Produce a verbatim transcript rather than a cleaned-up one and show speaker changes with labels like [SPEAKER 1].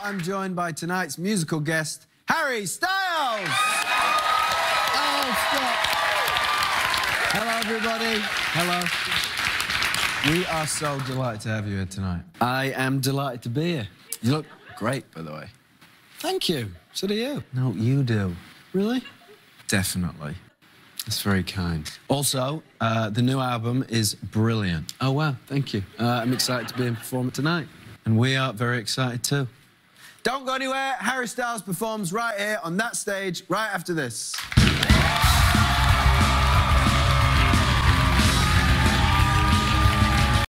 [SPEAKER 1] I'm joined by tonight's musical guest, Harry Styles! Oh, stop! Hello, everybody. Hello. We are so delighted to have you here tonight.
[SPEAKER 2] I am delighted to be here.
[SPEAKER 1] You look great, by the way.
[SPEAKER 2] Thank you. So do you.
[SPEAKER 1] No, you do.
[SPEAKER 2] Really?
[SPEAKER 1] Definitely.
[SPEAKER 2] That's very kind.
[SPEAKER 1] Also, uh, the new album is brilliant.
[SPEAKER 2] Oh, wow. Thank you. Uh, I'm excited to be in performing tonight.
[SPEAKER 1] And we are very excited too. Don't go anywhere. Harry Styles performs right here on that stage right after this.